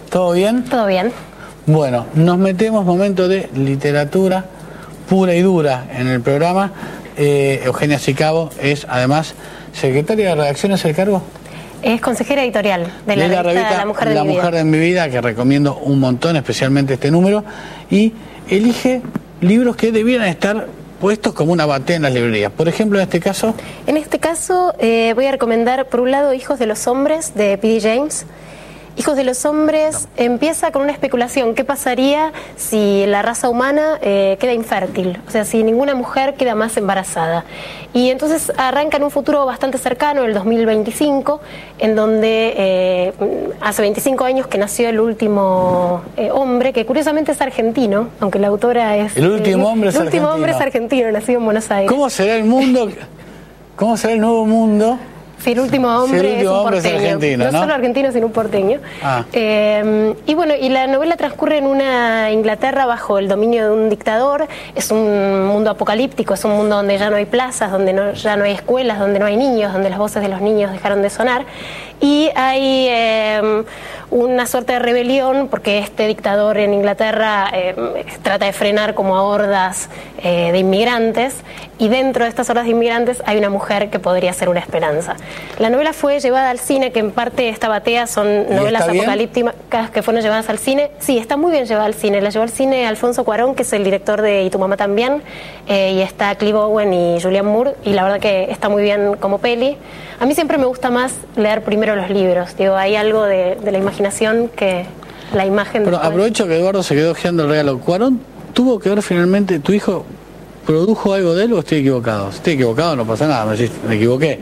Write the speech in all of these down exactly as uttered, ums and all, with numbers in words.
¿Todo bien? Todo bien. Bueno, nos metemos momento de literatura pura y dura en el programa. Eh, Eugenia Sicabo es además secretaria de redacción, ¿es el cargo? Es consejera editorial de la, la revista revista La Mujer de, la mi, mujer vida. de mi vida, que recomiendo un montón, especialmente este número, y elige libros que debieran estar puestos como una batea en las librerías. Por ejemplo, en este caso... En este caso eh, voy a recomendar, por un lado, Hijos de los Hombres, de P D James. Hijos de los Hombres no. empieza con una especulación. ¿Qué pasaría si la raza humana eh, queda infértil? O sea, si ninguna mujer queda más embarazada. Y entonces arranca en un futuro bastante cercano, el dos mil veinticinco, en donde eh, hace veinticinco años que nació el último eh, hombre, que curiosamente es argentino, aunque la autora es... El último eh, hombre es el último argentino. hombre es argentino, nacido en Buenos Aires. ¿Cómo será el mundo? ¿Cómo será el nuevo mundo? Si el último hombre, si el último es un hombre porteño, es argentino, no, ¿no? solo argentino, sino un porteño. Ah. Eh, y bueno, y la novela transcurre en una Inglaterra bajo el dominio de un dictador. Es un mundo apocalíptico, es un mundo donde ya no hay plazas, donde no, ya no hay escuelas, donde no hay niños, donde las voces de los niños dejaron de sonar. Y hay eh, una suerte de rebelión porque este dictador en Inglaterra eh, trata de frenar como a hordas eh, de inmigrantes, y dentro de estas hordas de inmigrantes hay una mujer que podría ser una esperanza. La novela fue llevada al cine, que en parte esta batea son novelas apocalípticas que fueron llevadas al cine. Sí, está muy bien llevada al cine. La llevó al cine Alfonso Cuarón, que es el director de Y tu mamá también, eh, y está Clive Owen y Julianne Moore, y la verdad que está muy bien como peli. A mí siempre me gusta más leer primero los libros. Digo, hay algo de, de la imaginación que la imagen... Pero después... aprovecho que Eduardo se quedó ojeando el regalo. ¿Cuarón tuvo que ver finalmente, tu hijo produjo algo de él o estoy equivocado? Si estoy equivocado no pasa nada, me, decís, me equivoqué.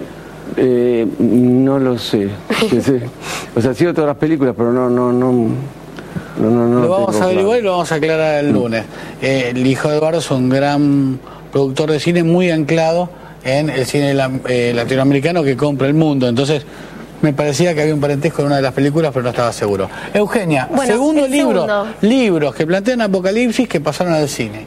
Eh, no lo sé. Sí, sí. O sea, sigo todas las películas, pero no, no, no... no, no, no lo vamos a averiguar claro. y lo vamos a aclarar el lunes. Eh, el hijo de Eduardo es un gran productor de cine, muy anclado en el cine la, eh, latinoamericano que compra el mundo. Entonces me parecía que había un parentesco en una de las películas, pero no estaba seguro. Eugenia, bueno, segundo libro, segundo. libros que plantean apocalipsis que pasaron al cine.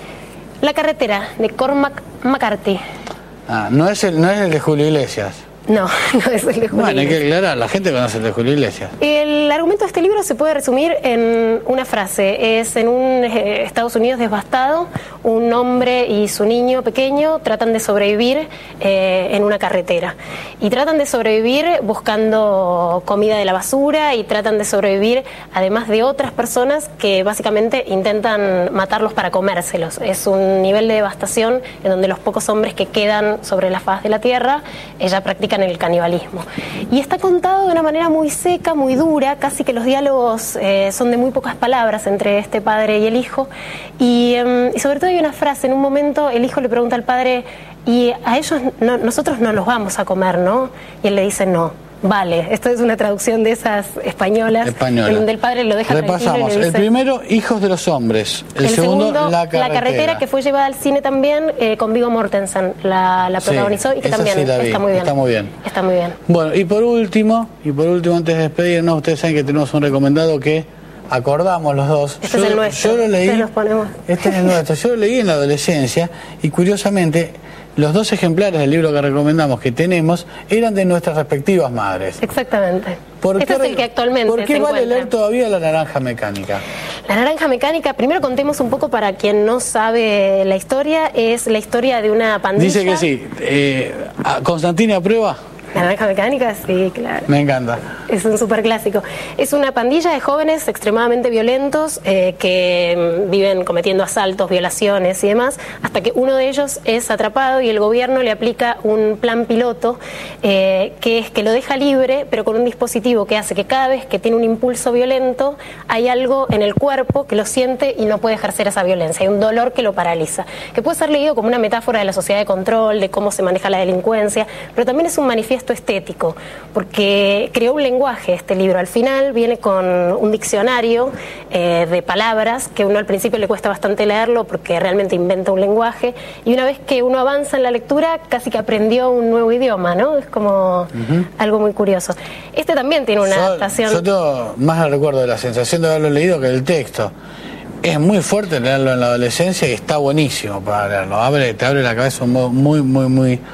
La carretera, de Cormac McCarthy. Ah, no es el, no es el de Julio Iglesias. No, no es el de Julio Bueno, hay que Iglesias. aclarar, la gente conoce el de Julio Iglesias. El argumento de este libro se puede resumir en una frase. Es en un eh, Estados Unidos devastado, un hombre y su niño pequeño tratan de sobrevivir eh, en una carretera. Y tratan de sobrevivir buscando comida de la basura, y tratan de sobrevivir además de otras personas que básicamente intentan matarlos para comérselos. Es un nivel de devastación en donde los pocos hombres que quedan sobre la faz de la tierra eh, ya practican el canibalismo. Y está contado de una manera muy seca, muy dura, casi que los diálogos eh, son de muy pocas palabras entre este padre y el hijo. Y, eh, y sobre todo hay una frase, en un momento el hijo le pregunta al padre, y a ellos, no, nosotros no los vamos a comer, ¿no? Y él le dice, no. Vale, esto es una traducción de esas españolas, Española. en donde el padre lo deja Repasamos. tranquilo y le dice, El primero, Hijos de los Hombres. El, el segundo, segundo, La Carretera. La Carretera, que fue llevada al cine también eh, con Viggo Mortensen, la, la protagonizó, sí, y que esa también sí la vi. está muy bien. Está muy bien. Está muy bien. Bueno, y por último, y por último, antes de despedirnos, ustedes saben que tenemos un recomendado que acordamos los dos. Este yo, es el nuestro. Yo lo leí. Ustedes los ponemos. Este es el nuestro. Yo lo leí en la adolescencia y curiosamente los dos ejemplares del libro que recomendamos que tenemos eran de nuestras respectivas madres. Exactamente. ¿Por Este qué, es el que actualmente ¿Por qué se vale encuentra. leer todavía La Naranja Mecánica? La Naranja Mecánica, primero contemos un poco para quien no sabe la historia, es la historia de una pandilla. Dice que sí. Eh, ¿Constantina aprueba? La Naranja Mecánica, sí, claro. Me encanta. Es un superclásico. Es una pandilla de jóvenes extremadamente violentos eh, que viven cometiendo asaltos, violaciones y demás, hasta que uno de ellos es atrapado y el gobierno le aplica un plan piloto eh, que es que lo deja libre, pero con un dispositivo que hace que cada vez que tiene un impulso violento hay algo en el cuerpo que lo siente y no puede ejercer esa violencia. Hay un dolor que lo paraliza, que puede ser leído como una metáfora de la sociedad de control, de cómo se maneja la delincuencia, pero también es un manifiesto estético, porque creó un lenguaje este libro. Al final viene con un diccionario eh, de palabras que uno al principio le cuesta bastante leerlo porque realmente inventa un lenguaje, y una vez que uno avanza en la lectura casi que aprendió un nuevo idioma, ¿no? Es como uh-huh. algo muy curioso. Este también tiene una yo, adaptación... Yo tengo más el recuerdo de la sensación de haberlo leído que del texto. Es muy fuerte leerlo en la adolescencia y está buenísimo para leerlo. Abre, te abre la cabeza un modo muy, muy, muy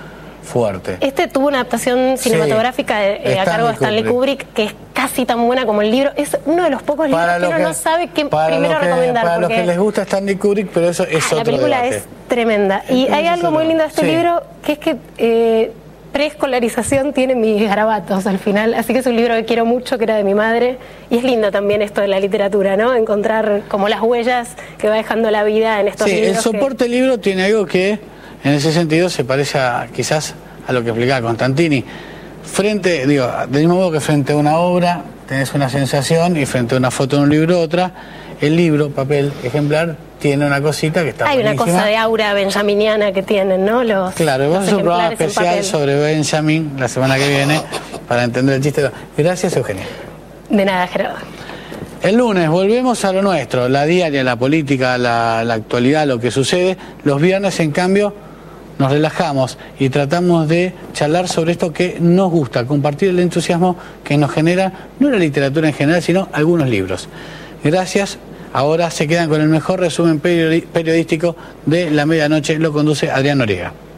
fuerte. Este tuvo una adaptación cinematográfica sí, eh, a cargo de Stanley Kubrick. Kubrick, que es casi tan buena como el libro. Es uno de los pocos libros que uno que, no sabe qué primero que, recomendar. Para los que les gusta Stanley Kubrick, pero eso es ah, otro La película debate. es tremenda. Y hay algo muy lindo de este sí. libro, que es que eh, preescolarización tiene mis garabatos al final. Así que es un libro que quiero mucho, que era de mi madre. Y es lindo también esto de la literatura, ¿no? Encontrar como las huellas que va dejando la vida en estos sí, libros. Sí, el soporte que... del libro tiene algo que, en ese sentido, se parece a, quizás a lo que explicaba Constantini. Frente, digo, del mismo modo que frente a una obra tenés una sensación y frente a una foto de un libro otra, el libro, papel, ejemplar, tiene una cosita que está Hay buenísima. Una cosa de aura benjaminiana que tienen, ¿no? Los, claro, vamos a hacer un programa especial sobre Benjamin la semana que viene para entender el chiste. Gracias, Eugenia. De nada, Gerardo. El lunes volvemos a lo nuestro, la diaria, la política, la, la actualidad, lo que sucede. Los viernes, en cambio, nos relajamos y tratamos de charlar sobre esto que nos gusta, compartir el entusiasmo que nos genera, no la literatura en general, sino algunos libros. Gracias. Ahora se quedan con el mejor resumen periodístico de la medianoche. Lo conduce Adrián Noriega.